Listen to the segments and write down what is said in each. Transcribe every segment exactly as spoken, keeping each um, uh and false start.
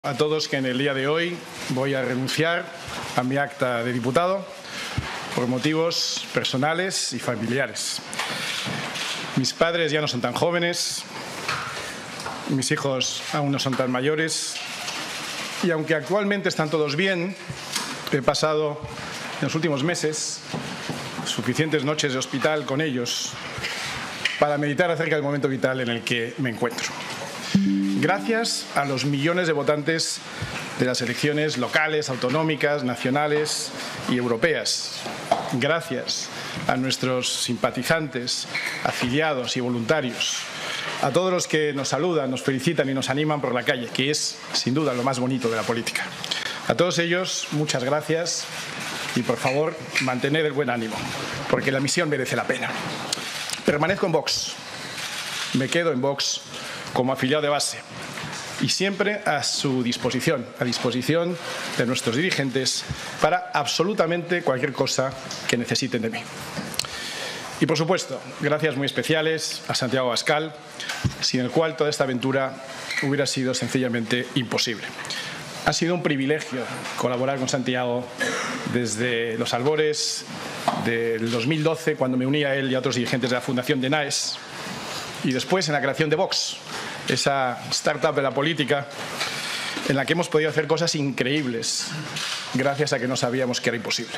A todos que en el día de hoy voy a renunciar a mi acta de diputado por motivos personales y familiares. Mis padres ya no son tan jóvenes, mis hijos aún no son tan mayores y aunque actualmente están todos bien, he pasado en los últimos meses suficientes noches de hospital con ellos para meditar acerca del momento vital en el que me encuentro. Gracias a los millones de votantes de las elecciones locales, autonómicas, nacionales y europeas. Gracias a nuestros simpatizantes, afiliados y voluntarios. A todos los que nos saludan, nos felicitan y nos animan por la calle, que es, sin duda, lo más bonito de la política. A todos ellos, muchas gracias y, por favor, mantened el buen ánimo, porque la misión merece la pena. Permanezco en Vox. Me quedo en Vox como afiliado de base y siempre a su disposición, a disposición de nuestros dirigentes para absolutamente cualquier cosa que necesiten de mí. Y, por supuesto, gracias muy especiales a Santiago Abascal, sin el cual toda esta aventura hubiera sido sencillamente imposible. Ha sido un privilegio colaborar con Santiago desde los albores del dos mil doce, cuando me uní a él y a otros dirigentes de la Fundación de Naes, y después en la creación de Vox, esa startup de la política en la que hemos podido hacer cosas increíbles gracias a que no sabíamos que era imposible.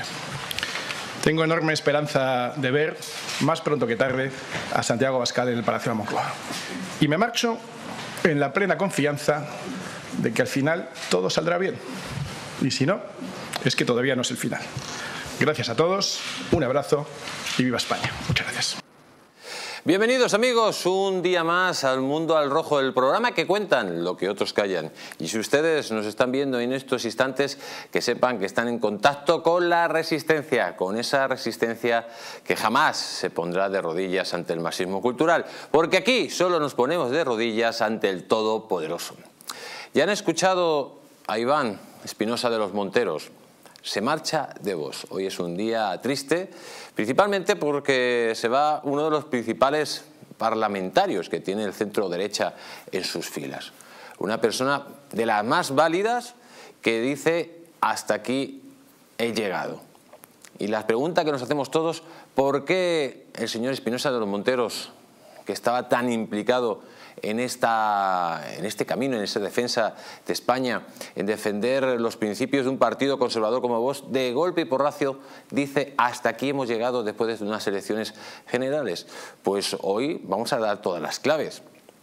Tengo enorme esperanza de ver, más pronto que tarde, a Santiago Abascal en el Palacio de la Moncloa. Y me marcho en la plena confianza de que al final todo saldrá bien. Y si no, es que todavía no es el final. Gracias a todos, un abrazo y viva España. Muchas gracias. Bienvenidos amigos, un día más al Mundo al Rojo, el programa que cuentan lo que otros callan. Y si ustedes nos están viendo en estos instantes, que sepan que están en contacto con la resistencia, con esa resistencia que jamás se pondrá de rodillas ante el marxismo cultural, porque aquí solo nos ponemos de rodillas ante el Todopoderoso. Ya han escuchado a Iván Espinosa de los Monteros. Se marcha de Vox. Hoy es un día triste, principalmente porque se va uno de los principales parlamentarios que tiene el centro derecha en sus filas. Una persona de las más válidas que dice: hasta aquí he llegado. Y la pregunta que nos hacemos todos: ¿por qué el señor Espinosa de los Monteros, que estaba tan implicado en, esta, en este camino, en esa defensa de España, en defender los principios de un partido conservador como Vox, de golpe y porrazo dice hasta aquí hemos llegado después de unas elecciones generales? Pues hoy vamos a dar todas las claves.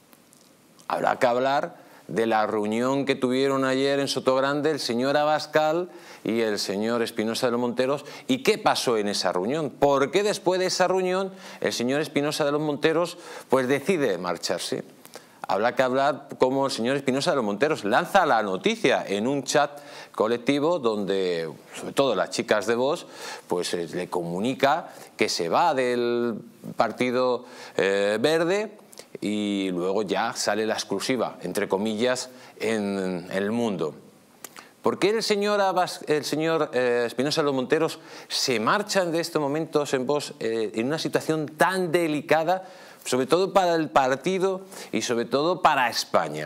Habrá que hablar de la reunión que tuvieron ayer en Sotogrande el señor Abascal y el señor Espinosa de los Monteros, y qué pasó en esa reunión. ¿Por qué después de esa reunión el señor Espinosa de los Monteros pues decide marcharse? Habrá que hablar cómo el señor Espinosa de los Monteros lanza la noticia en un chat colectivo donde, sobre todo las chicas de Vox, pues eh, le comunica que se va del Partido eh, Verde, y luego ya sale la exclusiva, entre comillas, en El Mundo. ¿Por qué el señor, Abas, el señor eh, Espinosa de los Monteros se marchan de estos momentos en Vox eh, en una situación tan delicada, sobre todo para el partido y sobre todo para España?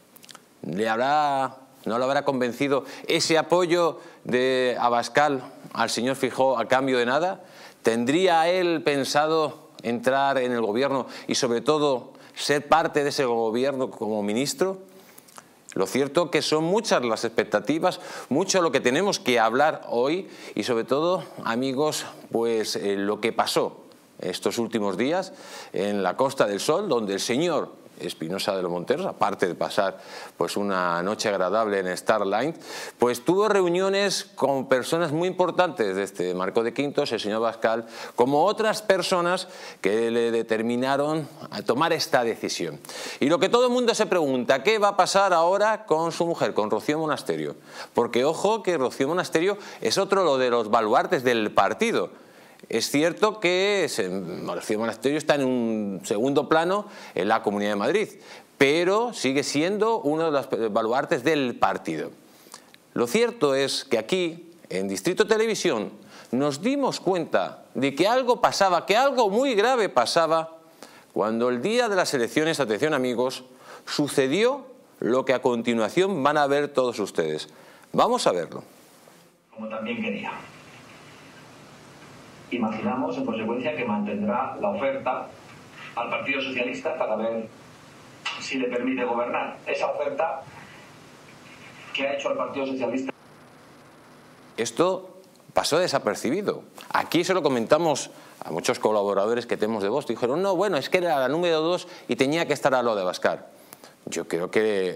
¿Le habrá, no le habrá convencido ese apoyo de Abascal al señor Feijóo a cambio de nada? ¿Tendría él pensado entrar en el gobierno y sobre todo ser parte de ese gobierno como ministro? Lo cierto que son muchas las expectativas, mucho lo que tenemos que hablar hoy y sobre todo, amigos, pues eh, lo que pasó estos últimos días en la Costa del Sol, donde el señor Espinosa de los Monteros, aparte de pasar pues una noche agradable en Starline, pues tuvo reuniones con personas muy importantes de este Marco de Quintos, el señor Abascal, como otras personas que le determinaron a tomar esta decisión. Y lo que todo el mundo se pregunta: ¿qué va a pasar ahora con su mujer, con Rocío Monasterio? Porque ojo que Rocío Monasterio es otro lo de los baluartes del partido. Es cierto que Rocío Monasterio está en un segundo plano en la Comunidad de Madrid, pero sigue siendo uno de los baluartes del partido. Lo cierto es que aquí, en Distrito Televisión, nos dimos cuenta de que algo pasaba, que algo muy grave pasaba, cuando el día de las elecciones, atención amigos, sucedió lo que a continuación van a ver todos ustedes. Vamos a verlo. Como también quería. Imaginamos, en consecuencia, que mantendrá la oferta al Partido Socialista para ver si le permite gobernar. Esa oferta que ha hecho al Partido Socialista. Esto pasó desapercibido. Aquí se lo comentamos a muchos colaboradores que tenemos de Vox. Dijeron, no, bueno, es que era la número dos y tenía que estar a lo de Abascal. Yo creo que,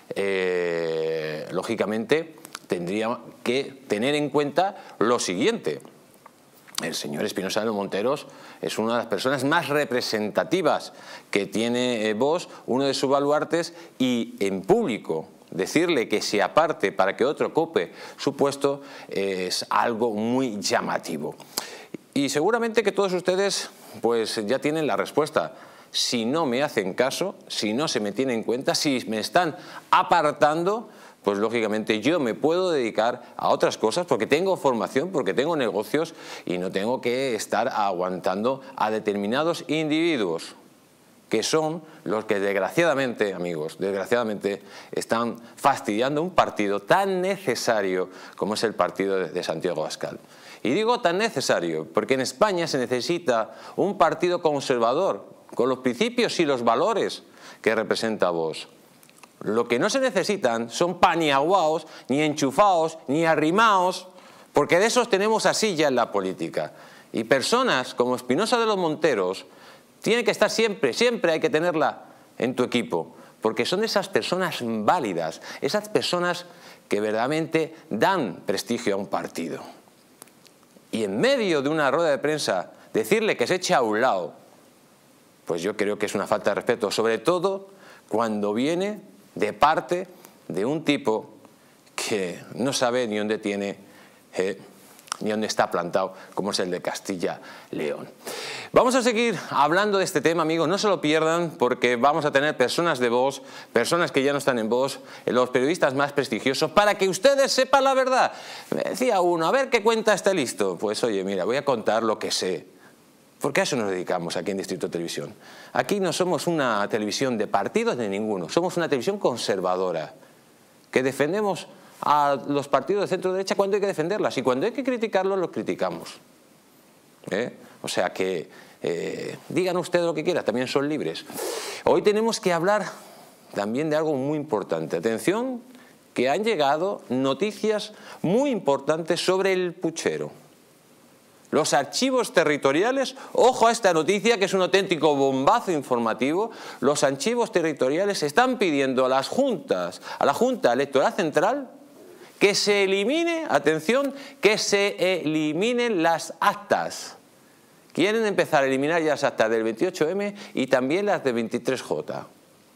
eh, lógicamente, tendría que tener en cuenta lo siguiente. El señor Espinosa de los Monteros es una de las personas más representativas que tiene Vox, uno de sus baluartes, y en público decirle que se aparte para que otro ocupe su puesto es algo muy llamativo. Y seguramente que todos ustedes pues ya tienen la respuesta. Si no me hacen caso, si no se me tiene en cuenta, si me están apartando, pues lógicamente yo me puedo dedicar a otras cosas porque tengo formación, porque tengo negocios y no tengo que estar aguantando a determinados individuos que son los que desgraciadamente, amigos, desgraciadamente están fastidiando un partido tan necesario como es el partido de Santiago Abascal. Y digo tan necesario porque en España se necesita un partido conservador con los principios y los valores que representa Vox. Lo que no se necesitan son paniaguaos, ni enchufaos, ni arrimaos, porque de esos tenemos así ya en la política. Y personas como Espinosa de los Monteros tienen que estar siempre, siempre hay que tenerla en tu equipo, porque son esas personas válidas, esas personas que verdaderamente dan prestigio a un partido. Y en medio de una rueda de prensa decirle que se eche a un lado, pues yo creo que es una falta de respeto, sobre todo cuando viene de parte de un tipo que no sabe ni dónde tiene, eh, ni dónde está plantado, como es el de Castilla-León. Vamos a seguir hablando de este tema, amigos, no se lo pierdan, porque vamos a tener personas de Vox, personas que ya no están en Vox, los periodistas más prestigiosos, para que ustedes sepan la verdad. Me decía uno, a ver qué cuenta este listo. Pues oye, mira, voy a contar lo que sé. Porque a eso nos dedicamos aquí en Distrito Televisión. Aquí no somos una televisión de partidos de ninguno, somos una televisión conservadora, que defendemos a los partidos de centro-derecha cuando hay que defenderlas y cuando hay que criticarlos, los criticamos. ¿Eh? O sea que eh, digan ustedes lo que quieran, también son libres. Hoy tenemos que hablar también de algo muy importante. Atención, que han llegado noticias muy importantes sobre el puchero. Los archivos territoriales, ojo a esta noticia que es un auténtico bombazo informativo, los archivos territoriales están pidiendo a las juntas, a la Junta Electoral Central, que se elimine, atención, que se eliminen las actas. Quieren empezar a eliminar ya las actas del veintiocho eme y también las del veintitrés jota.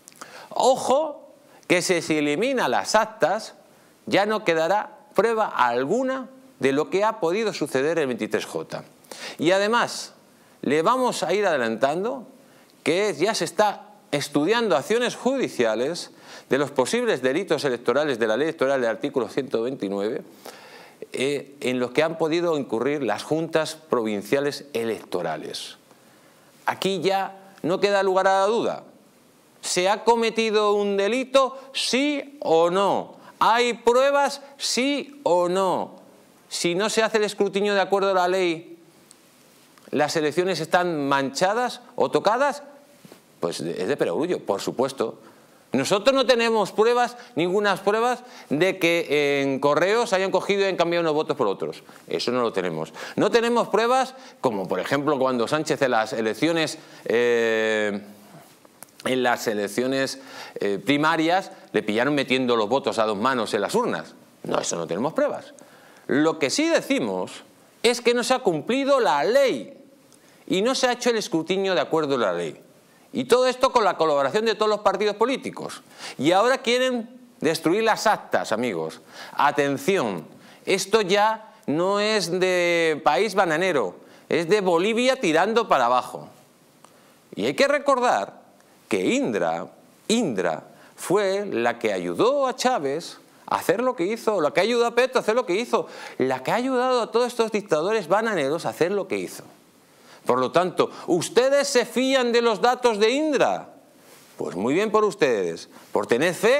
Ojo, que si se eliminan las actas, ya no quedará prueba alguna de lo que ha podido suceder el veintitrés jota. Y además, le vamos a ir adelantando que ya se está estudiando acciones judiciales de los posibles delitos electorales de la ley electoral del artículo ciento veintinueve, eh, en los que han podido incurrir las juntas provinciales electorales. Aquí ya no queda lugar a la duda. ¿Se ha cometido un delito? ¿Sí o no? ¿Hay pruebas? ¿Sí o no? Si no se hace el escrutinio de acuerdo a la ley, ¿las elecciones están manchadas o tocadas? Pues es de perogrullo, por supuesto. Nosotros no tenemos pruebas, ninguna pruebas de que en correos hayan cogido y hayan cambiado unos votos por otros. Eso no lo tenemos. No tenemos pruebas, como por ejemplo cuando Sánchez en las elecciones, eh, en las elecciones eh, primarias le pillaron metiendo los votos a dos manos en las urnas. No, eso no tenemos pruebas. Lo que sí decimos es que no se ha cumplido la ley y no se ha hecho el escrutinio de acuerdo a la ley. Y todo esto con la colaboración de todos los partidos políticos. Y ahora quieren destruir las actas, amigos. Atención, esto ya no es de país bananero, es de Bolivia tirando para abajo. Y hay que recordar que Indra, Indra fue la que ayudó a Chávez a hacer lo que hizo, la que ayudó a Petro a hacer lo que hizo, la que ha ayudado a todos estos dictadores bananeros a hacer lo que hizo. Por lo tanto, ¿ustedes se fían de los datos de Indra? Pues muy bien por ustedes, por tener fe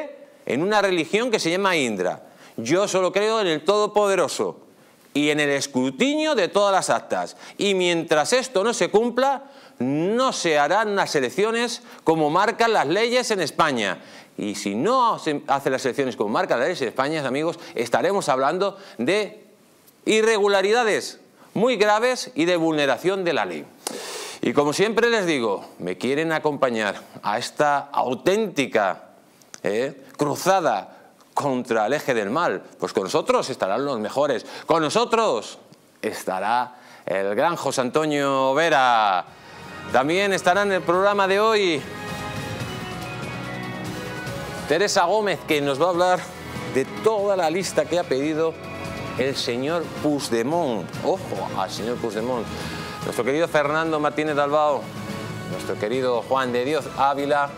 en una religión que se llama Indra. Yo solo creo en el Todopoderoso y en el escrutinio de todas las actas. Y mientras esto no se cumpla, no se harán las elecciones como marcan las leyes en España. Y si no se hacen las elecciones como marcan las leyes en España, amigos, estaremos hablando de irregularidades muy graves y de vulneración de la ley. Y como siempre les digo, me quieren acompañar a esta auténtica eh, cruzada contra el eje del mal, pues con nosotros estarán los mejores. Con nosotros estará el gran José Antonio Vera. También estará en el programa de hoy Teresa Gómez, que nos va a hablar de toda la lista que ha pedido el señor Puigdemont. Ojo al señor Puigdemont. Nuestro querido Fernando Martínez Dalbao, nuestro querido Juan de Dios Ávila,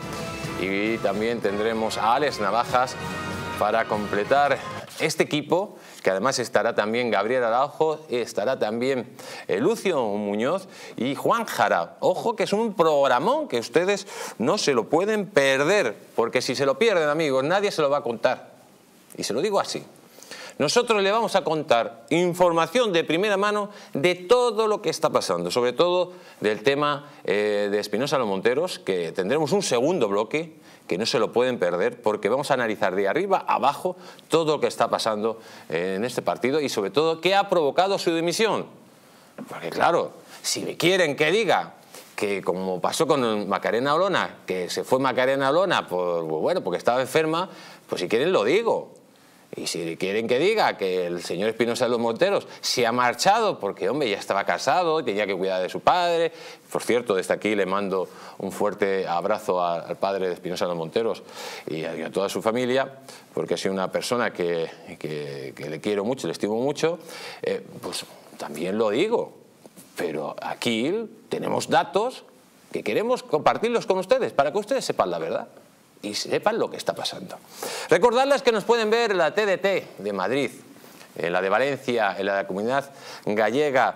y también tendremos a Alex Navajas para completar este equipo, que además estará también Gabriel Araujo, estará también Lucio Muñoz y Juan Jara. Ojo, que es un programón que ustedes no se lo pueden perder, porque si se lo pierden, amigos, nadie se lo va a contar. Y se lo digo así. Nosotros le vamos a contar información de primera mano de todo lo que está pasando, sobre todo del tema eh, de Espinosa Los Monteros, que tendremos un segundo bloque que no se lo pueden perder, porque vamos a analizar de arriba a abajo todo lo que está pasando en este partido y sobre todo qué ha provocado su dimisión. Porque claro, si me quieren que diga que como pasó con Macarena Olona, que se fue Macarena Olona por, bueno, porque estaba enferma, pues si quieren lo digo. Y si quieren que diga que el señor Espinosa de los Monteros se ha marchado porque, hombre, ya estaba casado, tenía que cuidar de su padre. Por cierto, desde aquí le mando un fuerte abrazo al padre de Espinosa de los Monteros y a, y a toda su familia, porque ha sido una persona que, que, que le quiero mucho, le estimo mucho. Eh, pues también lo digo, pero aquí tenemos datos que queremos compartirlos con ustedes para que ustedes sepan la verdad y sepan lo que está pasando. Recordarles que nos pueden ver en la T D T de Madrid, en la de Valencia, en la de la Comunidad Gallega,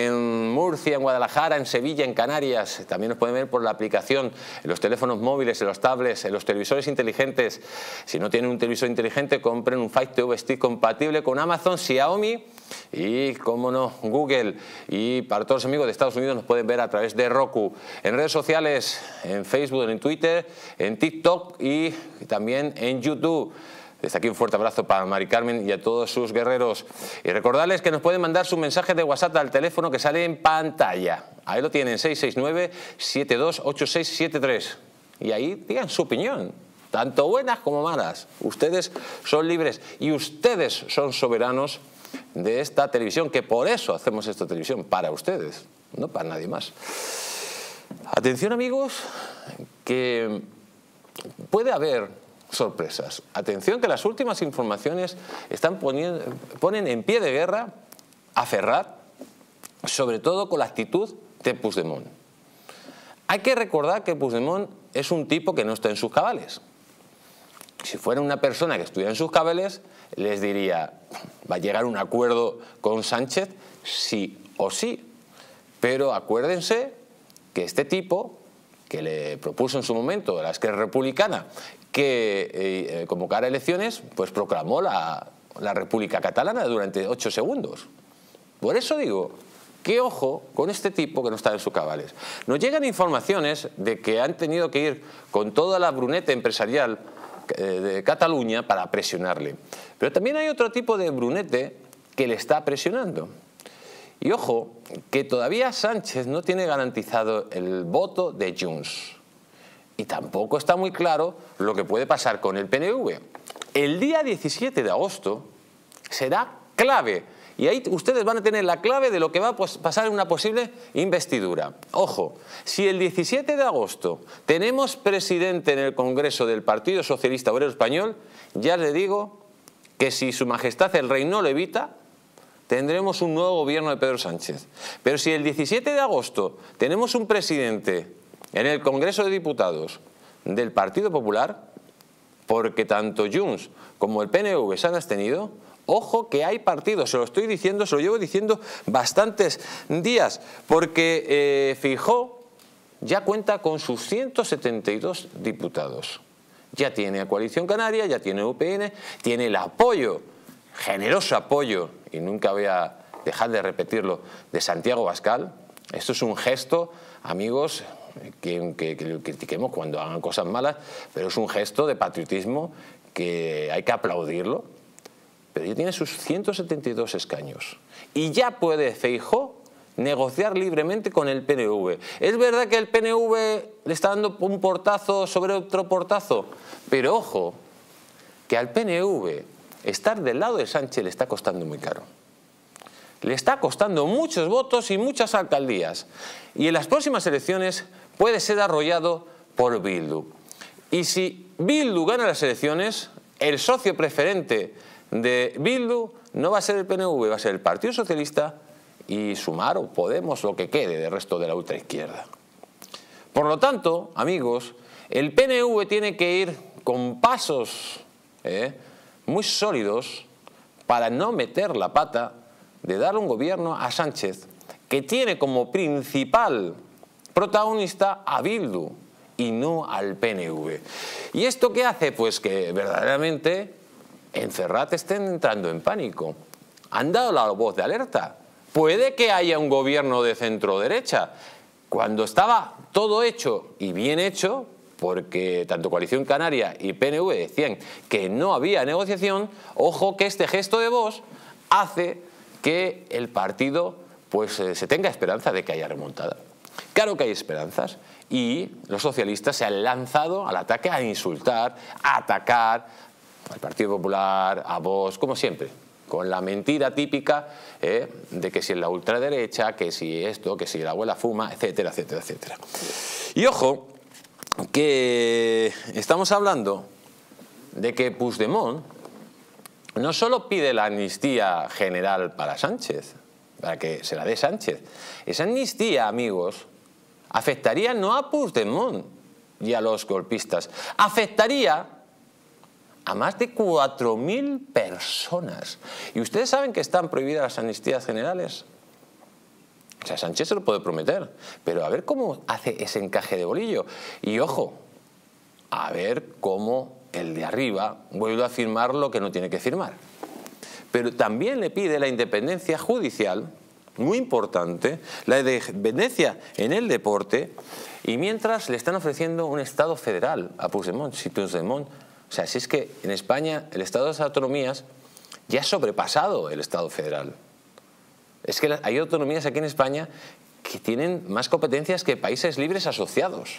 en Murcia, en Guadalajara, en Sevilla, en Canarias. También nos pueden ver por la aplicación en los teléfonos móviles, en los tablets, en los televisores inteligentes. Si no tienen un televisor inteligente, compren un Fire T V Stick compatible con Amazon, Xiaomi y, como no, Google. Y para todos los amigos de Estados Unidos nos pueden ver a través de Roku. En redes sociales, en Facebook, en Twitter, en TikTok y también en YouTube. Desde aquí un fuerte abrazo para Mari Carmen y a todos sus guerreros. Y recordarles que nos pueden mandar su mensaje de WhatsApp al teléfono que sale en pantalla. Ahí lo tienen, seis seis nueve, siete dos ocho seis siete tres. Y ahí digan su opinión, tanto buenas como malas. Ustedes son libres y ustedes son soberanos de esta televisión, que por eso hacemos esta televisión, para ustedes, no para nadie más. Atención, amigos, que puede haber sorpresas. Atención, que las últimas informaciones están poniendo, ponen en pie de guerra a Ferrat, sobre todo con la actitud de Puigdemont. Hay que recordar que Puigdemont es un tipo que no está en sus cabales. Si fuera una persona que estuviera en sus cabales, les diría, va a llegar a un acuerdo con Sánchez, sí o sí. Pero acuérdense que este tipo, que le propuso en su momento la Esquerra Republicana que eh, convocara elecciones, pues proclamó la, la República Catalana durante ocho segundos. Por eso digo, que ojo con este tipo que no está en sus cabales. Nos llegan informaciones de que han tenido que ir con toda la brunete empresarial eh, de Cataluña para presionarle. Pero también hay otro tipo de brunete que le está presionando. Y ojo, que todavía Sánchez no tiene garantizado el voto de Junts. Y tampoco está muy claro lo que puede pasar con el P N V. El día diecisiete de agosto será clave. Y ahí ustedes van a tener la clave de lo que va a pasar en una posible investidura. Ojo, si el diecisiete de agosto tenemos presidente en el Congreso del Partido Socialista Obrero Español, ya les digo que si Su Majestad el Rey no lo evita, tendremos un nuevo gobierno de Pedro Sánchez. Pero si el diecisiete de agosto tenemos un presidente en el Congreso de Diputados del Partido Popular, porque tanto Junts como el P N V se han abstenido, ojo que hay partidos, se lo estoy diciendo, se lo llevo diciendo bastantes días, porque eh, Feijóo ya cuenta con sus ciento setenta y dos diputados. Ya tiene a Coalición Canaria, ya tiene U P N, tiene el apoyo, generoso apoyo, y nunca voy a dejar de repetirlo, de Santiago Abascal. Esto es un gesto, amigos, que, que, que critiquemos cuando hagan cosas malas, pero es un gesto de patriotismo que hay que aplaudirlo. Pero ya tiene sus ciento setenta y dos escaños y ya puede Feijóo negociar libremente con el P N V. ¿Es verdad que el P N V le está dando un portazo sobre otro portazo? Pero ojo, que al P N V estar del lado de Sánchez le está costando muy caro. Le está costando muchos votos y muchas alcaldías. Y en las próximas elecciones puede ser arrollado por Bildu. Y si Bildu gana las elecciones, el socio preferente de Bildu no va a ser el P N V, va a ser el Partido Socialista y Sumar o Podemos, lo que quede del resto de la ultraizquierda. Por lo tanto, amigos, el P N V tiene que ir con pasos eh, muy sólidos para no meter la pata de dar un gobierno a Sánchez, que tiene como principal protagonista a Bildu y no al P N V. ¿Y esto qué hace? Pues que verdaderamente en Ferrat estén entrando en pánico. Han dado la voz de alerta. Puede que haya un gobierno de centro-derecha. Cuando estaba todo hecho y bien hecho, porque tanto Coalición Canaria y P N V decían que no había negociación, ojo que este gesto de Vox hace que el partido pues, eh, se tenga esperanza de que haya remontada. Claro que hay esperanzas y los socialistas se han lanzado al ataque a insultar, a atacar al Partido Popular, a Vox, como siempre, con la mentira típica eh, de que si es la ultraderecha, que si esto, que si la abuela fuma, etcétera, etcétera, etcétera. Y ojo, que estamos hablando de que Puigdemont no solo pide la amnistía general para Sánchez, para que se la dé Sánchez. Esa amnistía, amigos, afectaría no a Puigdemont y a los golpistas, afectaría a más de cuatro mil personas. ¿Y ustedes saben que están prohibidas las amnistías generales? O sea, Sánchez se lo puede prometer, pero a ver cómo hace ese encaje de bolillo. Y ojo, a ver cómo el de arriba vuelve a firmar lo que no tiene que firmar. Pero también le pide la independencia judicial, muy importante, la independencia en el deporte, y mientras le están ofreciendo un Estado federal a Puigdemont. Si Puigdemont, o sea, si es que en España el Estado de las autonomías ya ha sobrepasado el Estado federal. Es que hay autonomías aquí en España que tienen más competencias que países libres asociados.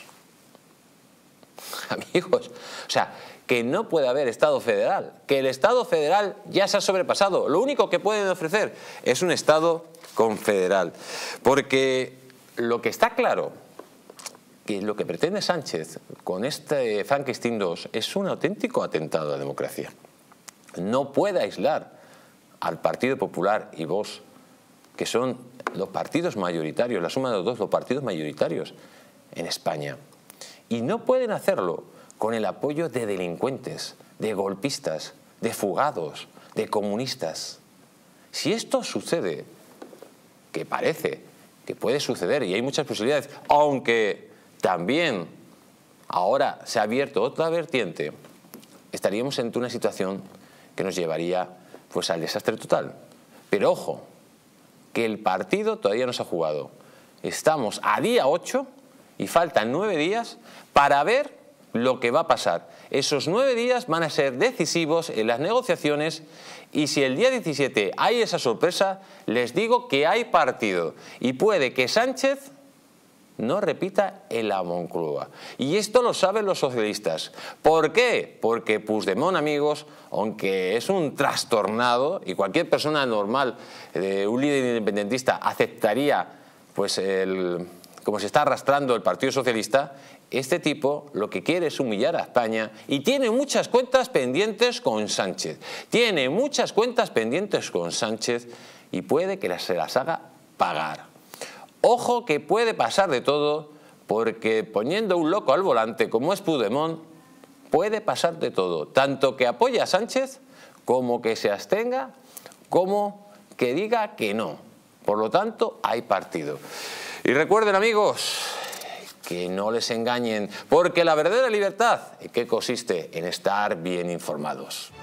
Amigos, o sea, que no puede haber Estado federal, que el Estado federal ya se ha sobrepasado. Lo único que pueden ofrecer es un Estado confederal. Porque lo que está claro, que lo que pretende Sánchez con este Frankenstein dos es un auténtico atentado a la democracia. No puede aislar al Partido Popular y Vox, que son los partidos mayoritarios, la suma de los dos, los partidos mayoritarios en España. Y no pueden hacerlo con el apoyo de delincuentes, de golpistas, de fugados, de comunistas. Si esto sucede, que parece que puede suceder y hay muchas posibilidades, aunque también ahora se ha abierto otra vertiente, estaríamos ante una situación que nos llevaría pues, al desastre total. Pero ojo, que el partido todavía no se ha jugado. Estamos a día ocho y faltan nueve días para ver lo que va a pasar. Esos nueve días van a ser decisivos en las negociaciones y si el día diecisiete hay esa sorpresa, les digo que hay partido y puede que Sánchez no repita en la Moncloa. Y esto lo saben los socialistas. ¿Por qué? Porque Puigdemont, amigos, aunque es un trastornado y cualquier persona normal, eh, un líder independentista, aceptaría pues el, como se está arrastrando el Partido Socialista, este tipo lo que quiere es humillar a España y tiene muchas cuentas pendientes con Sánchez. Tiene muchas cuentas pendientes con Sánchez y puede que se las haga pagar. Ojo que puede pasar de todo porque poniendo un loco al volante como es Puigdemont, puede pasar de todo. Tanto que apoye a Sánchez como que se abstenga como que diga que no. Por lo tanto, hay partido. Y recuerden, amigos, que no les engañen, porque la verdadera libertad, ¿en qué consiste? En estar bien informados.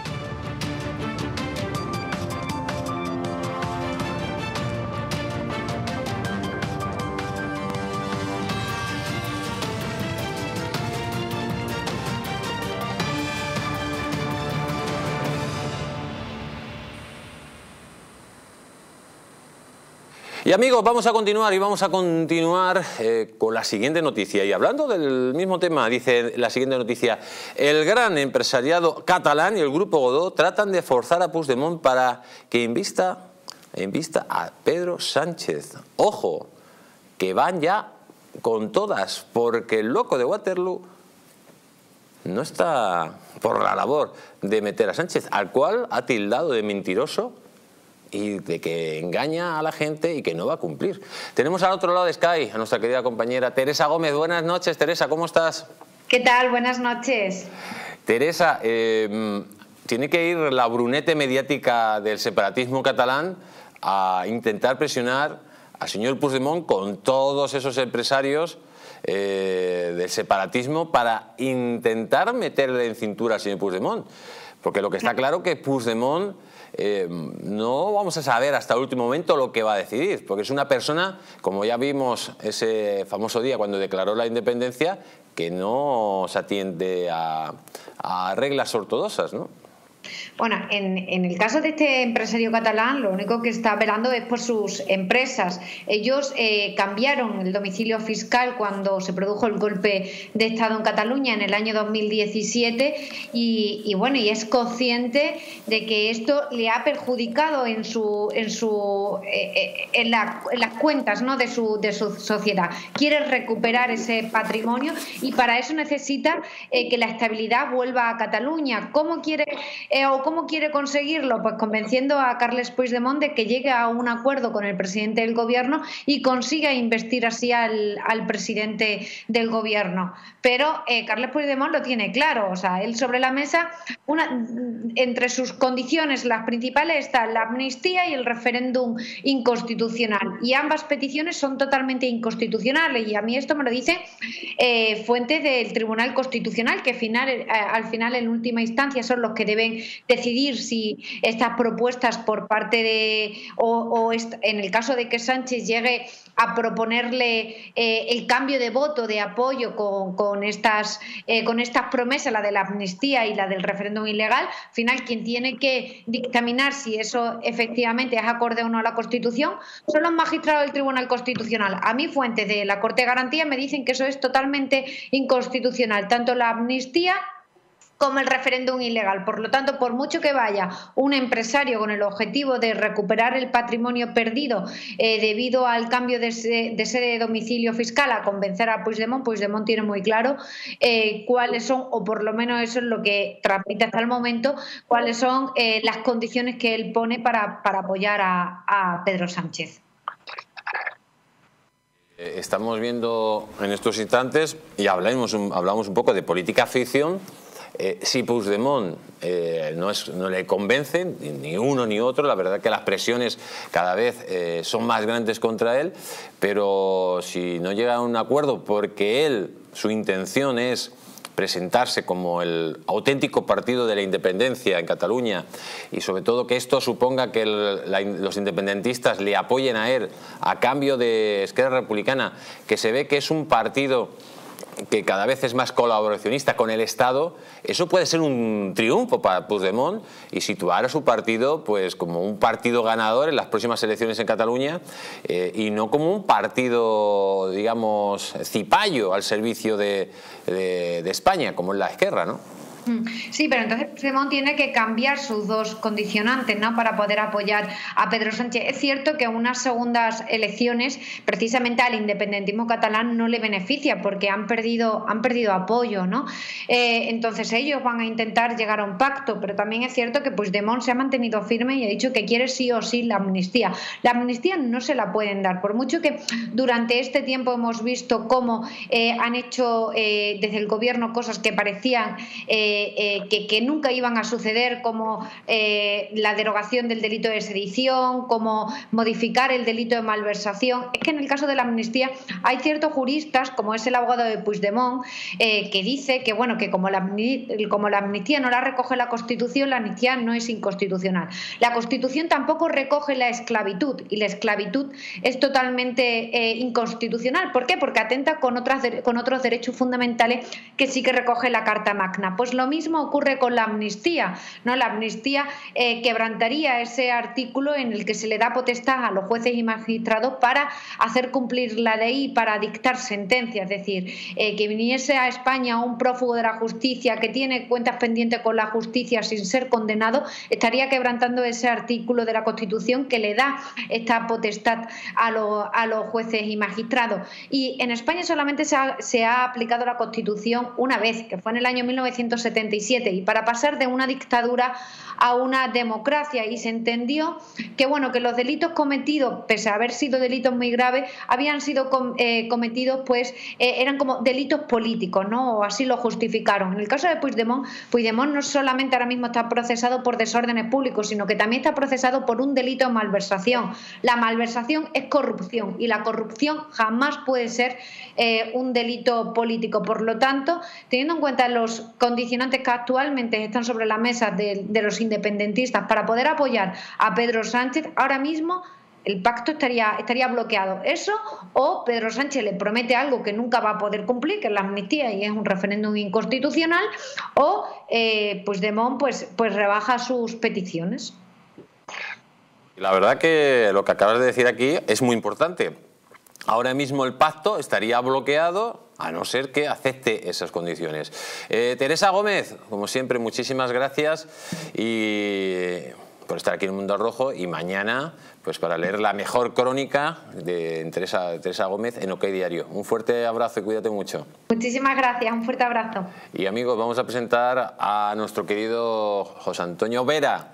Y amigos, vamos a continuar y vamos a continuar eh, con la siguiente noticia. Y hablando del mismo tema, dice la siguiente noticia: el gran empresariado catalán y el Grupo Godó tratan de forzar a Puigdemont para que invista, invista a Pedro Sánchez. Ojo, que van ya con todas, porque el loco de Waterloo no está por la labor de meter a Sánchez, al cual ha tildado de mentiroso y de que engaña a la gente y que no va a cumplir. Tenemos al otro lado de Sky a nuestra querida compañera Teresa Gómez. Buenas noches, Teresa, ¿cómo estás? ¿Qué tal? Buenas noches. Teresa, eh, tiene que ir la brunete mediática del separatismo catalán a intentar presionar al señor Puigdemont con todos esos empresarios eh, del separatismo para intentar meterle en cintura al señor Puigdemont. Porque lo que está claro que Puigdemont Eh, no vamos a saber hasta el último momento lo que va a decidir, porque es una persona, como ya vimos ese famoso día cuando declaró la independencia, que no se atiende a, a reglas ortodoxas, ¿no? Bueno, en, en el caso de este empresario catalán, lo único que está velando es por sus empresas. Ellos eh, cambiaron el domicilio fiscal cuando se produjo el golpe de Estado en Cataluña en el año dos mil diecisiete y, y bueno, y es consciente de que esto le ha perjudicado en su, en su, eh, en, la, en las cuentas, ¿no?, de su, de su sociedad. Quiere recuperar ese patrimonio y para eso necesita eh, que la estabilidad vuelva a Cataluña. ¿Cómo quiere Eh, ¿O cómo quiere conseguirlo? Pues convenciendo a Carles Puigdemont de que llegue a un acuerdo con el presidente del gobierno y consiga investir así al, al presidente del gobierno. Pero eh, Carles Puigdemont lo tiene claro, o sea, él sobre la mesa, una, entre sus condiciones las principales están la amnistía y el referéndum inconstitucional. Y ambas peticiones son totalmente inconstitucionales y a mí esto me lo dice eh, fuentes del Tribunal Constitucional, que final, eh, al final en última instancia son los que deben decidir si estas propuestas por parte de o, o en el caso de que Sánchez llegue a proponerle eh, el cambio de voto de apoyo con, con estas eh, con estas promesas, la de la amnistía y la del referéndum ilegal, al final quien tiene que dictaminar si eso efectivamente es acorde o no a la Constitución son los magistrados del Tribunal Constitucional. A mí fuentes de la Corte de Garantía me dicen que eso es totalmente inconstitucional, tanto la amnistía como el referéndum ilegal. Por lo tanto, por mucho que vaya un empresario con el objetivo de recuperar el patrimonio perdido eh, debido al cambio de, de sede de domicilio fiscal a convencer a Puigdemont, Puigdemont tiene muy claro eh, cuáles son, o por lo menos eso es lo que transmite hasta el momento, cuáles son eh, las condiciones que él pone para, para apoyar a, a Pedro Sánchez. Estamos viendo en estos instantes, y hablamos un, hablamos un poco de política ficción. Eh, si Puigdemont eh, no, es, no le convence, ni uno ni otro, la verdad que las presiones cada vez eh, son más grandes contra él, pero si no llega a un acuerdo porque él, su intención es presentarse como el auténtico partido de la independencia en Cataluña y sobre todo que esto suponga que el, la, los independentistas le apoyen a él a cambio de Esquerra Republicana, que se ve que es un partido que cada vez es más colaboracionista con el Estado, eso puede ser un triunfo para Puigdemont y situar a su partido pues como un partido ganador en las próximas elecciones en Cataluña eh, y no como un partido, digamos, cipayo al servicio de, de, de España, como es la Esquerra, ¿no? Sí, pero entonces Puigdemont tiene que cambiar sus dos condicionantes, ¿no?, para poder apoyar a Pedro Sánchez. Es cierto que unas segundas elecciones precisamente al independentismo catalán no le beneficia porque han perdido, han perdido apoyo, ¿no? Eh, entonces ellos van a intentar llegar a un pacto, pero también es cierto que Puigdemont se ha mantenido firme y ha dicho que quiere sí o sí la amnistía. La amnistía no se la pueden dar, por mucho que durante este tiempo hemos visto cómo eh, han hecho eh, desde el gobierno cosas que parecían eh, eh, eh, que, que nunca iban a suceder, como eh, la derogación del delito de sedición, como modificar el delito de malversación. Es que en el caso de la amnistía hay ciertos juristas, como es el abogado de Puigdemont, eh, que dice que, bueno, que como la, como la amnistía no la recoge la Constitución, la amnistía no es inconstitucional. La Constitución tampoco recoge la esclavitud, y la esclavitud es totalmente eh, inconstitucional. ¿Por qué? Porque atenta con, otras, con otros derechos fundamentales que sí que recoge la Carta Magna. Pues lo mismo ocurre con la amnistía, ¿no? La amnistía eh, quebrantaría ese artículo en el que se le da potestad a los jueces y magistrados para hacer cumplir la ley y para dictar sentencias. Es decir, eh, que viniese a España un prófugo de la justicia que tiene cuentas pendientes con la justicia sin ser condenado, estaría quebrantando ese artículo de la Constitución que le da esta potestad a, lo, a los jueces y magistrados. Y en España solamente se ha, se ha aplicado la Constitución una vez, que fue en el año mil novecientos setenta y siete, y para pasar de una dictadura a una democracia, y se entendió que, bueno, que los delitos cometidos, pese a haber sido delitos muy graves, habían sido com, eh, cometidos, pues eh, eran como delitos políticos, ¿no? O así lo justificaron. En el caso de Puigdemont, Puigdemont no solamente ahora mismo está procesado por desórdenes públicos, sino que también está procesado por un delito de malversación. La malversación es corrupción, y la corrupción jamás puede ser eh, un delito político. Por lo tanto, teniendo en cuenta los condicionantes que actualmente están sobre la mesa de, de los independentistas para poder apoyar a Pedro Sánchez, ahora mismo el pacto estaría, estaría bloqueado. Eso, o Pedro Sánchez le promete algo que nunca va a poder cumplir, que es la amnistía, y es un referéndum inconstitucional, o eh, Puigdemont pues, pues rebaja sus peticiones. La verdad que lo que acabas de decir aquí es muy importante. Ahora mismo el pacto estaría bloqueado a no ser que acepte esas condiciones. Eh, Teresa Gómez, como siempre, muchísimas gracias y por estar aquí en Mundo al Rojo, y mañana pues para leer la mejor crónica de Teresa, Teresa Gómez en OK Diario. Un fuerte abrazo y cuídate mucho. Muchísimas gracias, un fuerte abrazo. Y amigos, vamos a presentar a nuestro querido José Antonio Vera,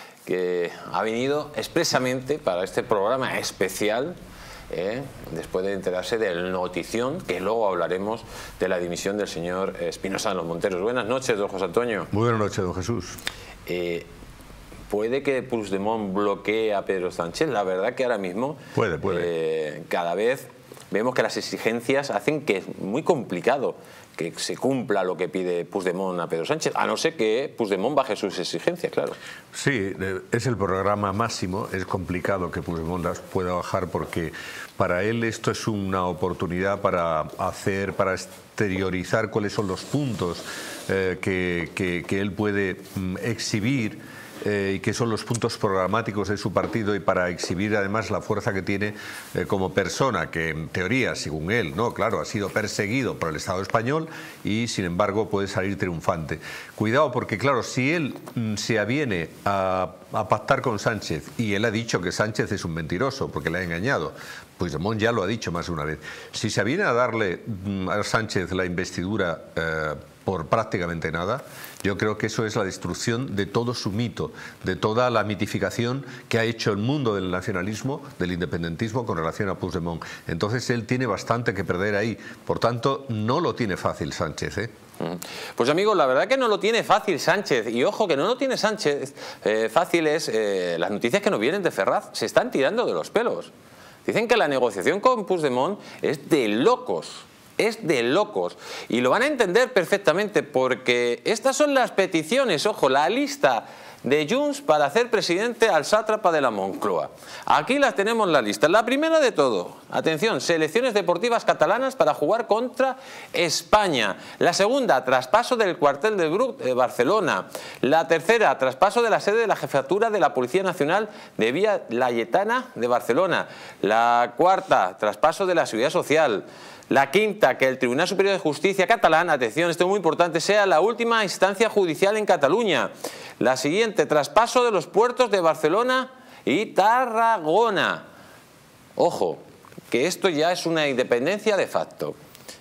que ha venido expresamente para este programa especial, eh, después de enterarse del notición, que luego hablaremos de la dimisión del señor Espinosa de los Monteros. Buenas noches, don José Antonio. Muy buenas noches, don Jesús. Eh, ¿Puede que Puigdemont bloquee a Pedro Sánchez? La verdad que ahora mismo puede, puede. Eh, cada vez vemos que las exigencias hacen que es muy complicado que se cumpla lo que pide Puigdemont a Pedro Sánchez, a no ser que Puigdemont baje sus exigencias, claro. Sí, es el programa máximo, es complicado que Puigdemont las pueda bajar porque para él esto es una oportunidad para hacer, para exteriorizar cuáles son los puntos eh, que, que, que él puede mm, exhibir Eh, y que son los puntos programáticos de su partido, y para exhibir además la fuerza que tiene eh, como persona, que en teoría, según él, no, claro, ha sido perseguido por el Estado español y sin embargo puede salir triunfante. Cuidado, porque claro, si él mm, se aviene a, a pactar con Sánchez, y él ha dicho que Sánchez es un mentiroso porque le ha engañado, Puigdemont ya lo ha dicho más de una vez, si se aviene a darle mm, a Sánchez la investidura eh, por prácticamente nada, yo creo que eso es la destrucción de todo su mito, de toda la mitificación que ha hecho el mundo del nacionalismo, del independentismo con relación a Puigdemont. Entonces él tiene bastante que perder ahí. Por tanto, no lo tiene fácil Sánchez, ¿eh? Pues amigos, la verdad que no lo tiene fácil Sánchez, y ojo que no lo tiene Sánchez eh, fácil es eh, las noticias que nos vienen de Ferraz, se están tirando de los pelos. Dicen que la negociación con Puigdemont es de locos. Es de locos, y lo van a entender perfectamente, porque estas son las peticiones, ojo, la lista de Junts para hacer presidente al sátrapa de la Moncloa. Aquí las tenemos la lista. La primera de todo, atención, selecciones deportivas catalanas para jugar contra España. La segunda, traspaso del cuartel de Bruc de Barcelona. La tercera, traspaso de la sede de la jefatura de la Policía Nacional de Vía Laietana de Barcelona. La cuarta, traspaso de la Seguridad Social. La quinta, que el Tribunal Superior de Justicia catalán, atención, esto es muy importante, sea la última instancia judicial en Cataluña. La siguiente, traspaso de los puertos de Barcelona y Tarragona. Ojo, que esto ya es una independencia de facto.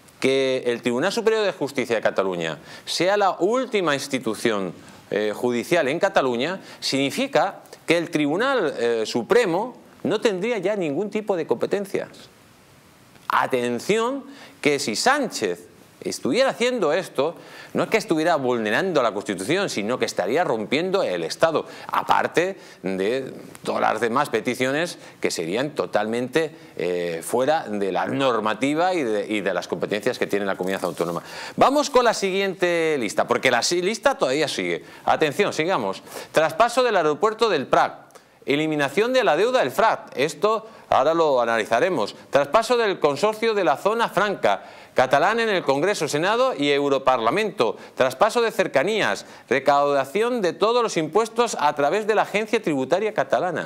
Que el Tribunal Superior de Justicia de Cataluña sea la última institución eh, judicial en Cataluña significa que el Tribunal eh, Supremo no tendría ya ningún tipo de competencias. Atención, que si Sánchez estuviera haciendo esto, no es que estuviera vulnerando la Constitución, sino que estaría rompiendo el Estado, aparte de todas las demás peticiones que serían totalmente eh, fuera de la normativa y de, y de las competencias que tiene la comunidad autónoma. Vamos con la siguiente lista, porque la lista todavía sigue. Atención, sigamos. Traspaso del aeropuerto del Prat. Eliminación de la deuda del Prat. Esto ahora lo analizaremos. Traspaso del consorcio de la zona franca. Catalán en el Congreso, Senado y Europarlamento. Traspaso de cercanías. Recaudación de todos los impuestos a través de la Agencia Tributaria Catalana.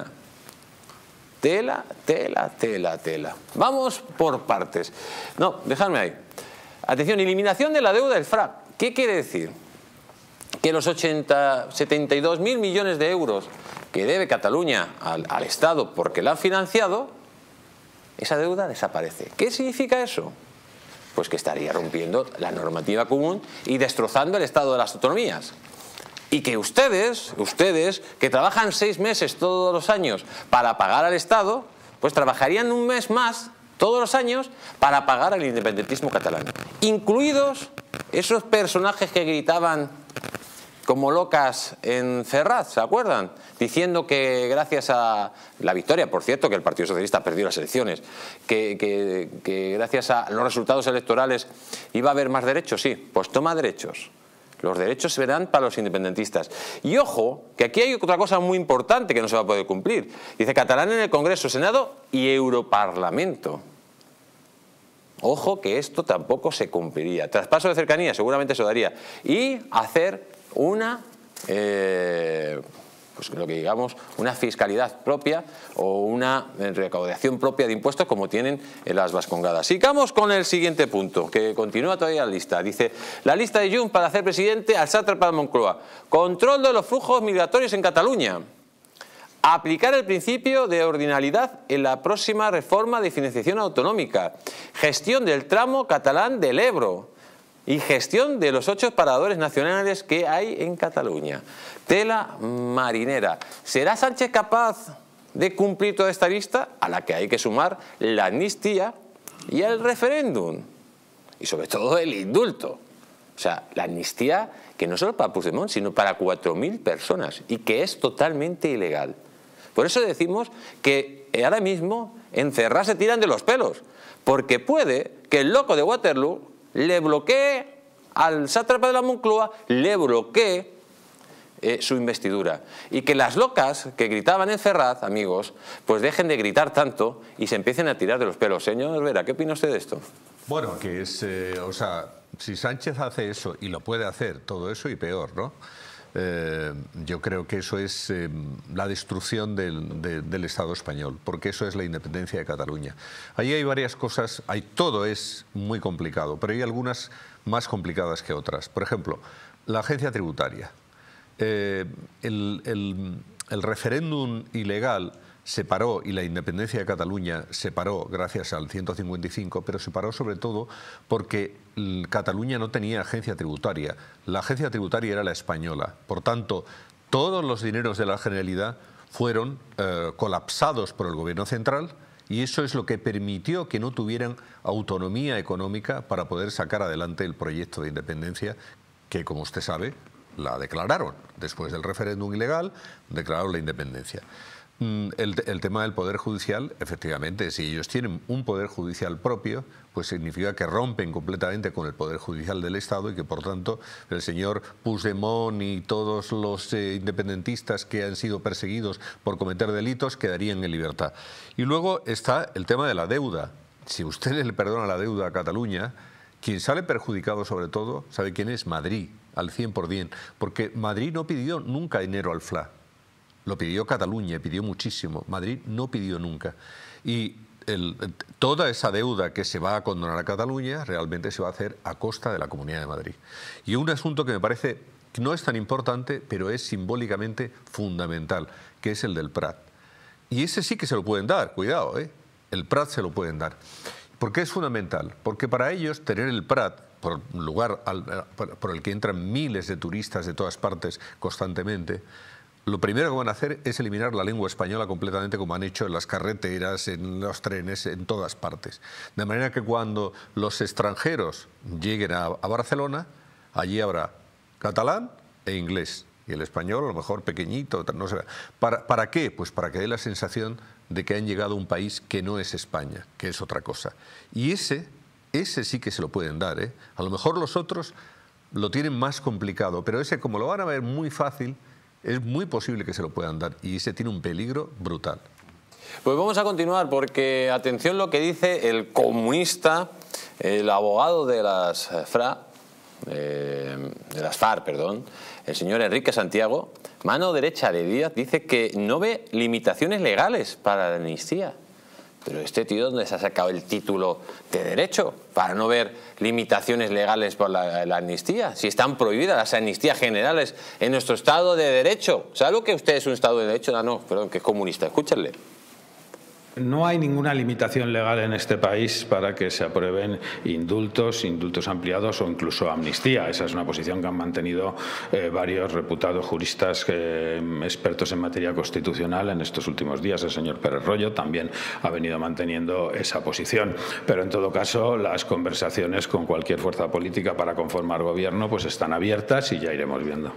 Tela, tela, tela, tela. Vamos por partes. No, dejadme ahí. Atención, eliminación de la deuda del Prat. ¿Qué quiere decir? Que los ochenta, setenta y dos mil millones de euros que debe Cataluña al, al Estado porque la han financiado, esa deuda desaparece. ¿Qué significa eso? Pues que estaría rompiendo la normativa común y destrozando el Estado de las autonomías. Y que ustedes, ustedes que trabajan seis meses todos los años para pagar al Estado, pues trabajarían un mes más todos los años para pagar al independentismo catalán. Incluidos esos personajes que gritaban como locas en Ferraz, ¿se acuerdan? Diciendo que gracias a la victoria, por cierto, que el Partido Socialista perdió las elecciones, que, que, que gracias a los resultados electorales iba a haber más derechos, sí, pues toma derechos. Los derechos se verán para los independentistas. Y ojo, que aquí hay otra cosa muy importante que no se va a poder cumplir. Dice catalán en el Congreso, Senado y Europarlamento. Ojo que esto tampoco se cumpliría. Traspaso de cercanía, seguramente eso daría. Y hacer una, eh, pues lo que digamos, una fiscalidad propia o una recaudación propia de impuestos como tienen en las Vascongadas. Sigamos con el siguiente punto, que continúa todavía la lista. Dice, la lista de Junts para hacer presidente al sátrapa de Moncloa. Control de los flujos migratorios en Cataluña. Aplicar el principio de ordinalidad en la próxima reforma de financiación autonómica. Gestión del tramo catalán del Ebro. Y gestión de los ocho paradores nacionales que hay en Cataluña. Tela marinera. ¿Será Sánchez capaz de cumplir toda esta lista? A la que hay que sumar la amnistía y el referéndum. Y sobre todo el indulto. O sea, la amnistía que no solo para Puigdemont, sino para cuatro mil personas. Y que es totalmente ilegal. Por eso decimos que ahora mismo en Ferraz se tiran de los pelos. Porque puede que el loco de Waterloo le bloquee al sátrapa de la Moncloa, le bloquee eh, su investidura. Y que las locas que gritaban en Ferraz, amigos, pues dejen de gritar tanto y se empiecen a tirar de los pelos. Señor Vera, ¿qué opina usted de esto? Bueno, que es, eh, o sea, si Sánchez hace eso, y lo puede hacer, todo eso y peor, ¿no? Eh, yo creo que eso es eh, la destrucción del, de, del Estado español, porque eso es la independencia de Cataluña. Ahí hay varias cosas, hay, todo es muy complicado, pero hay algunas más complicadas que otras. Por ejemplo, la agencia tributaria. Eh, el, el, el referéndum ilegal se paró y la independencia de Cataluña se paró gracias al ciento cincuenta y cinco, pero se paró sobre todo porque Cataluña no tenía agencia tributaria. La agencia tributaria era la española. Por tanto, todos los dineros de la Generalidad fueron eh, colapsados por el gobierno central y eso es lo que permitió que no tuvieran autonomía económica para poder sacar adelante el proyecto de independencia que, como usted sabe, la declararon. Después del referéndum ilegal, declararon la independencia. El, el tema del Poder Judicial, efectivamente, si ellos tienen un Poder Judicial propio, pues significa que rompen completamente con el Poder Judicial del Estado y que, por tanto, el señor Puigdemont y todos los eh, independentistas que han sido perseguidos por cometer delitos quedarían en libertad. Y luego está el tema de la deuda. Si usted le perdona la deuda a Cataluña, quien sale perjudicado sobre todo, ¿sabe quién es? Madrid, al cien por cien, porque Madrid no pidió nunca dinero al F L A. Lo pidió Cataluña, pidió muchísimo. Madrid no pidió nunca. Y el, toda esa deuda que se va a condonar a Cataluña realmente se va a hacer a costa de la Comunidad de Madrid. Y un asunto que me parece que no es tan importante, pero es simbólicamente fundamental, que es el del Prat. Y ese sí que se lo pueden dar, cuidado, ¿eh? El Prat se lo pueden dar. ¿Por qué es fundamental? Porque para ellos tener el Prat, por lugar al, por el que entran miles de turistas de todas partes constantemente, lo primero que van a hacer es eliminar la lengua española completamente, como han hecho en las carreteras, en los trenes, en todas partes. De manera que cuando los extranjeros lleguen a, a Barcelona, allí habrá catalán e inglés. Y el español, a lo mejor pequeñito, no sé. ¿Para, ¿Para qué? Pues para que dé la sensación de que han llegado a un país que no es España, que es otra cosa. Y ese, ese sí que se lo pueden dar, ¿eh? A lo mejor los otros lo tienen más complicado, pero ese, como lo van a ver muy fácil, es muy posible que se lo puedan dar. Y ese tiene un peligro brutal. Pues vamos a continuar, porque atención lo que dice el comunista, el abogado de las FRA, eh, de las FARC, perdón, el señor Enrique Santiago, mano derecha de Díaz, dice que no ve limitaciones legales para la amnistía. Pero este tío, ¿dónde se ha sacado el título de derecho para no ver limitaciones legales por la, la amnistía? Si están prohibidas las amnistías generales en nuestro Estado de Derecho. ¿Sabe lo que usted es un Estado de Derecho? No, no, perdón, que es comunista. Escúchenle. No hay ninguna limitación legal en este país para que se aprueben indultos, indultos ampliados o incluso amnistía. Esa es una posición que han mantenido eh, varios reputados juristas eh, expertos en materia constitucional en estos últimos días. El señor Pérez Royo también ha venido manteniendo esa posición. Pero en todo caso, las conversaciones con cualquier fuerza política para conformar gobierno pues están abiertas y ya iremos viendo.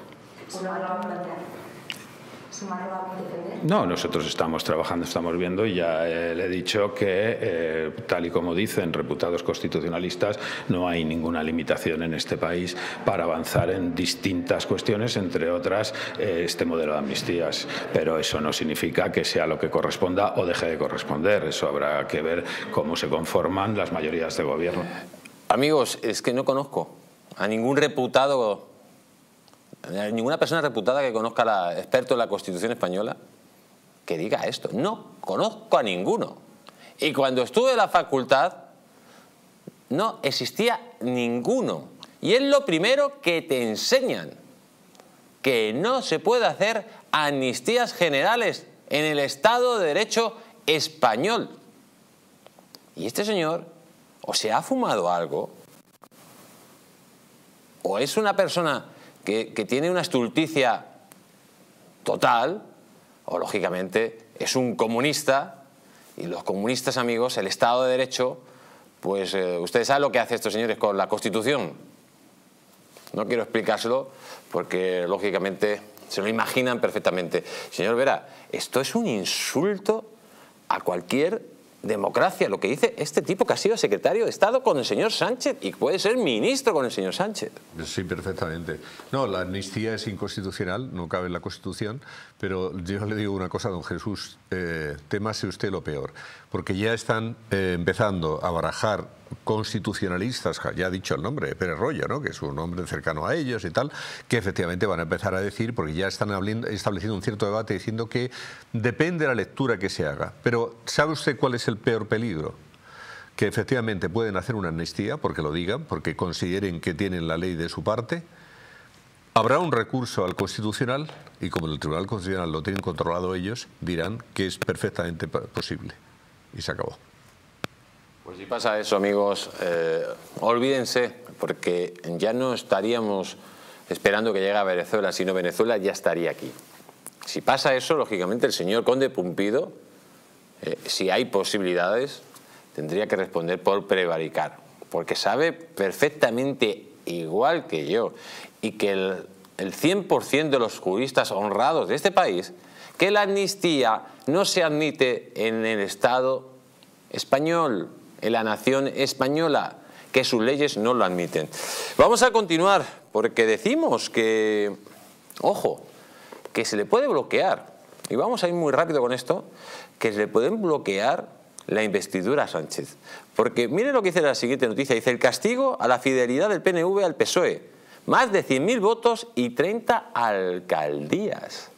No, nosotros estamos trabajando, estamos viendo y ya eh, le he dicho que, eh, tal y como dicen reputados constitucionalistas, no hay ninguna limitación en este país para avanzar en distintas cuestiones, entre otras eh, este modelo de amnistías. Pero eso no significa que sea lo que corresponda o deje de corresponder. Eso habrá que ver cómo se conforman las mayorías de gobierno. Amigos, es que no conozco a ningún reputado, ninguna persona reputada que conozca, la, experto en la Constitución española, que diga esto. No conozco a ninguno. Y cuando estuve en la facultad no existía ninguno. Y es lo primero que te enseñan, que no se puede hacer amnistías generales en el Estado de Derecho español. Y este señor o se ha fumado algo, o es una persona que, que tiene una estulticia total, o lógicamente es un comunista. Y los comunistas, amigos, el Estado de Derecho, pues eh, ustedes saben lo que hacen estos señores con la Constitución. No quiero explicárselo porque lógicamente se lo imaginan perfectamente. Señor Vera, esto es un insulto a cualquier democracia, lo que dice este tipo que ha sido secretario de Estado con el señor Sánchez y puede ser ministro con el señor Sánchez. Sí, perfectamente. No, la amnistía es inconstitucional, no cabe en la Constitución, pero yo le digo una cosa, don Jesús, eh, témase usted lo peor, porque ya están eh, empezando a barajar constitucionalistas, ya ha dicho el nombre, Pérez Royo, ¿no?, que es un hombre cercano a ellos y tal, que efectivamente van a empezar a decir, porque ya están estableciendo un cierto debate diciendo que depende de la lectura que se haga. Pero ¿sabe usted cuál es el peor peligro? Que efectivamente pueden hacer una amnistía, porque lo digan, porque consideren que tienen la ley de su parte. Habrá un recurso al Constitucional y como el Tribunal Constitucional lo tienen controlado ellos, dirán que es perfectamente posible. Y se acabó. Pues si pasa eso, amigos, eh, olvídense, porque ya no estaríamos esperando que llegue a Venezuela, sino Venezuela ya estaría aquí. Si pasa eso, lógicamente el señor Conde Pumpido, eh, si hay posibilidades, tendría que responder por prevaricar, porque sabe perfectamente igual que yo y que el, el cien por cien de los juristas honrados de este país, que la amnistía no se admite en el Estado español, en la nación española, que sus leyes no lo admiten. Vamos a continuar, porque decimos que, ojo, que se le puede bloquear, y vamos a ir muy rápido con esto, que se le pueden bloquear la investidura a Sánchez. Porque mire lo que dice la siguiente noticia, dice: el castigo a la fidelidad del P N V al P S O E, más de cien mil votos y treinta alcaldías.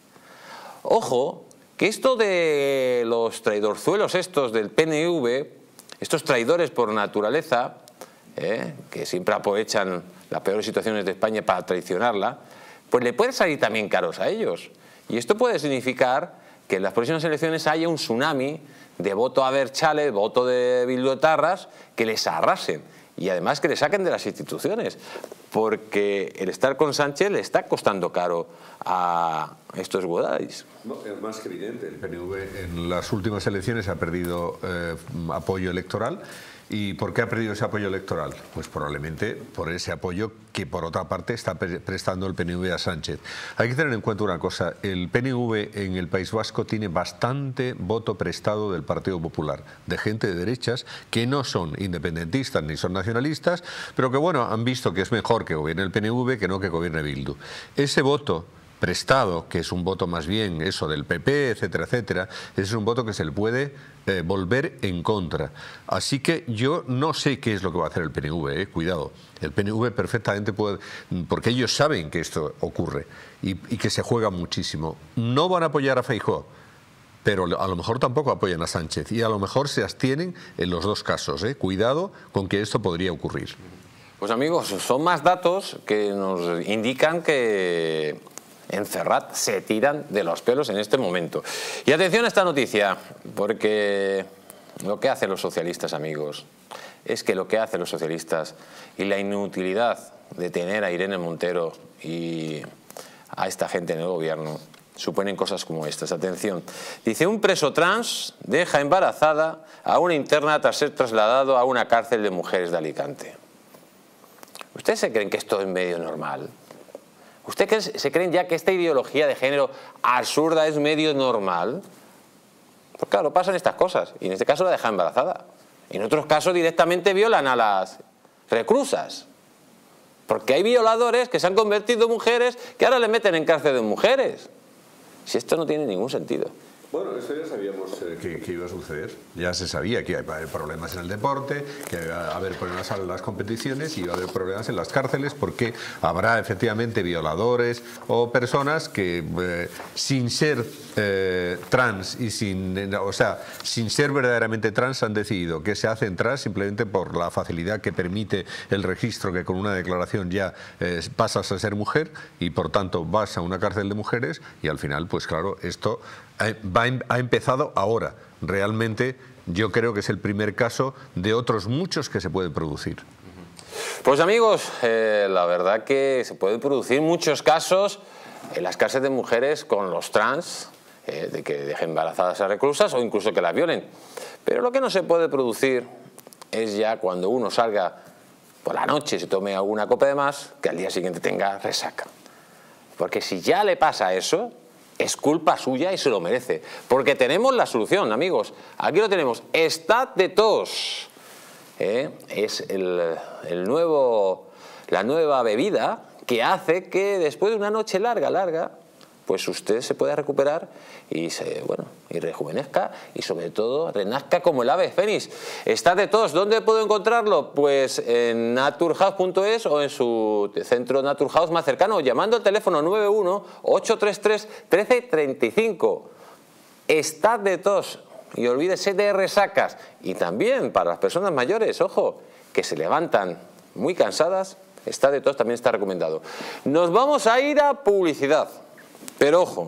Ojo, que esto de los traidorzuelos estos del P N V, estos traidores por naturaleza, eh, que siempre aprovechan las peores situaciones de España para traicionarla, pues le puede salir también caros a ellos. Y esto puede significar que en las próximas elecciones haya un tsunami de voto a Berchale, voto de bildotarras, que les arrasen y además que les saquen de las instituciones. porque el estar con Sánchez le está costando caro a estos guadaris. No, es más que evidente, el P N V en las últimas elecciones ha perdido eh, apoyo electoral. ¿Y por qué ha perdido ese apoyo electoral? Pues probablemente por ese apoyo que por otra parte está prestando el P N V a Sánchez. Hay que tener en cuenta una cosa, el P N V en el País Vasco tiene bastante voto prestado del Partido Popular, de gente de derechas que no son independentistas ni son nacionalistas, pero que bueno, han visto que es mejor que gobierne el P N V que no que gobierne Bildu. Ese voto prestado, que es un voto más bien eso del P P, etcétera, etcétera, es un voto que se le puede eh, volver en contra. Así que yo no sé qué es lo que va a hacer el P N V, eh, cuidado. El P N V perfectamente puede, porque ellos saben que esto ocurre y, y que se juega muchísimo. No van a apoyar a Feijóo, pero a lo mejor tampoco apoyan a Sánchez y a lo mejor se abstienen en los dos casos, eh. Cuidado con que esto podría ocurrir. Pues amigos, son más datos que nos indican que en Ferrat se tiran de los pelos en este momento. Y atención a esta noticia, porque lo que hacen los socialistas, amigos, es que lo que hacen los socialistas y la inutilidad de tener a Irene Montero y a esta gente en el gobierno suponen cosas como estas. Atención, dice: un preso trans deja embarazada a una interna tras ser trasladado a una cárcel de mujeres de Alicante. ¿Ustedes se creen que esto es medio normal? ¿Ustedes se creen ya que esta ideología de género absurda es medio normal? Pues claro, pasan estas cosas. Y en este caso la deja embarazada. En otros casos directamente violan a las reclusas. Porque hay violadores que se han convertido en mujeres que ahora le meten en cárcel de mujeres. Si esto no tiene ningún sentido. Bueno, eso ya sabíamos eh, que, que iba a suceder. Ya se sabía que iba a haber problemas en el deporte, que iba a haber problemas en las competiciones y iba a haber problemas en las cárceles, porque habrá efectivamente violadores o personas que eh, sin ser eh, trans y sin, o sea, sin ser verdaderamente trans han decidido que se hacen trans simplemente por la facilidad que permite el registro, que con una declaración ya eh, pasas a ser mujer y por tanto vas a una cárcel de mujeres y al final, pues claro, esto Va, ha empezado ahora. Realmente yo creo que es el primer caso de otros muchos que se pueden producir. Pues amigos, eh, la verdad que se pueden producir muchos casos en las cárceles de mujeres con los trans, eh, de que dejen embarazadas a reclusas o incluso que las violen. Pero lo que no se puede producir es ya cuando uno salga por la noche y se tome alguna copa de más, que al día siguiente tenga resaca. Porque si ya le pasa eso, es culpa suya y se lo merece. Porque tenemos la solución, amigos. Aquí lo tenemos. Stat de tos. ¿Eh? Es el, el nuevo, la nueva bebida que hace que después de una noche larga, larga, pues usted se pueda recuperar y se, bueno, y rejuvenezca y sobre todo renazca como el ave fénix. Stat de tos, ¿dónde puedo encontrarlo? Pues en naturhaus punto es o en su centro Naturhaus más cercano, llamando al teléfono nueve uno, ocho tres tres, uno tres tres cinco. Stat de tos, y olvídese de resacas. Y también para las personas mayores, ojo, que se levantan muy cansadas, Stat de tos también está recomendado. Nos vamos a ir a publicidad. Pero ojo,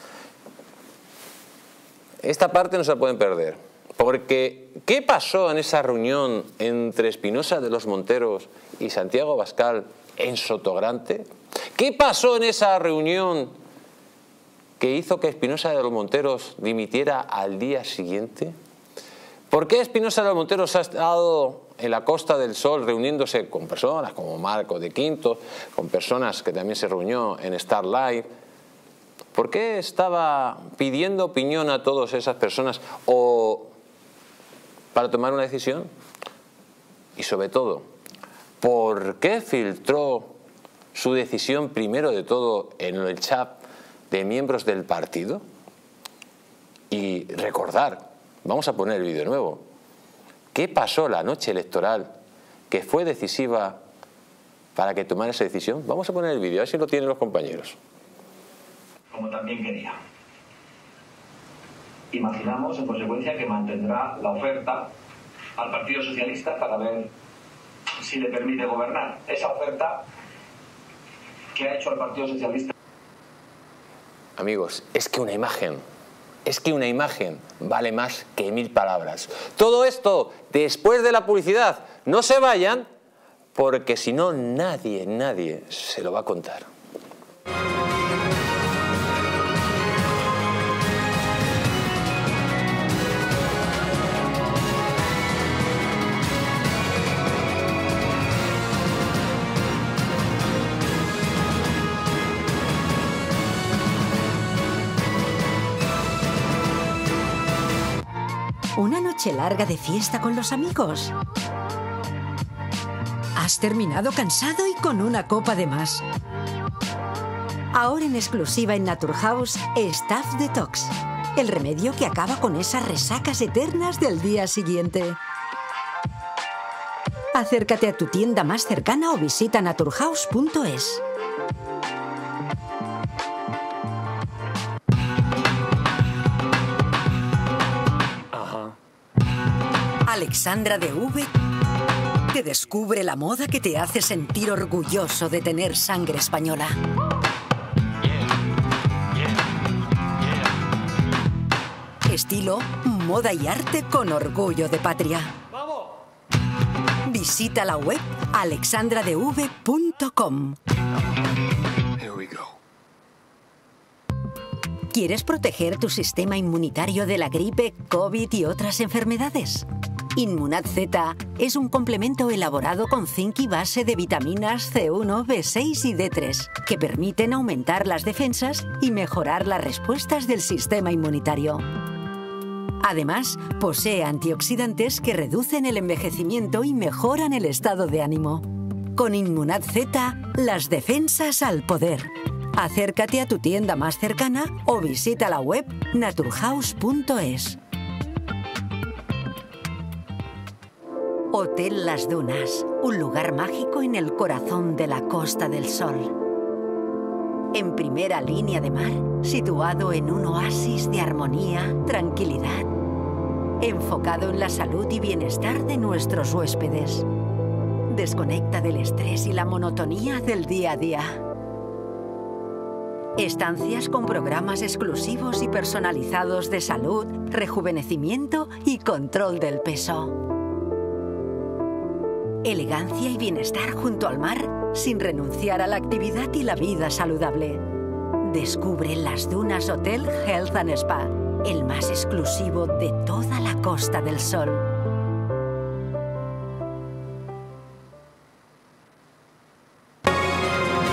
esta parte no se la pueden perder, porque ¿qué pasó en esa reunión entre Espinosa de los Monteros y Santiago Abascal en Sotogrande? ¿Qué pasó en esa reunión que hizo que Espinosa de los Monteros dimitiera al día siguiente? ¿Por qué Espinosa de los Monteros ha estado en la Costa del Sol reuniéndose con personas como Marco de Quinto, con personas que también se reunió en Star Live? ¿Por qué estaba pidiendo opinión a todas esas personas o para tomar una decisión? Y sobre todo, ¿por qué filtró su decisión primero de todo en el chat de miembros del partido? Y recordar, vamos a poner el vídeo nuevo, ¿qué pasó la noche electoral que fue decisiva para que tomara esa decisión? Vamos a poner el vídeo, a ver si lo tienen los compañeros. Como también quería. Imaginamos, en consecuencia, que mantendrá la oferta al Partido Socialista para ver si le permite gobernar. Esa oferta que ha hecho el Partido Socialista. Amigos, es que una imagen, es que una imagen vale más que mil palabras. Todo esto después de la publicidad. No se vayan, porque si no, nadie, nadie se lo va a contar. ¿Una noche larga de fiesta con los amigos? ¿Has terminado cansado y con una copa de más? Ahora en exclusiva en Naturhaus, Staff Detox, el remedio que acaba con esas resacas eternas del día siguiente. Acércate a tu tienda más cercana o visita naturhaus punto es. Alexandra de V te descubre la moda que te hace sentir orgulloso de tener sangre española. Estilo, moda y arte con orgullo de patria. Visita la web alexandra d v punto com. ¿Quieres proteger tu sistema inmunitario de la gripe, COVID y otras enfermedades? Inmunad Z es un complemento elaborado con zinc y base de vitaminas C uno, B seis y D tres que permiten aumentar las defensas y mejorar las respuestas del sistema inmunitario. Además, posee antioxidantes que reducen el envejecimiento y mejoran el estado de ánimo. Con Inmunad Z, las defensas al poder. Acércate a tu tienda más cercana o visita la web naturhaus punto es. Hotel Las Dunas, un lugar mágico en el corazón de la Costa del Sol. En primera línea de mar, situado en un oasis de armonía, tranquilidad, enfocado en la salud y bienestar de nuestros huéspedes. Desconecta del estrés y la monotonía del día a día. Estancias con programas exclusivos y personalizados de salud, rejuvenecimiento y control del peso. Elegancia y bienestar junto al mar, sin renunciar a la actividad y la vida saludable. Descubre Las Dunas Hotel Health and Spa, el más exclusivo de toda la Costa del Sol.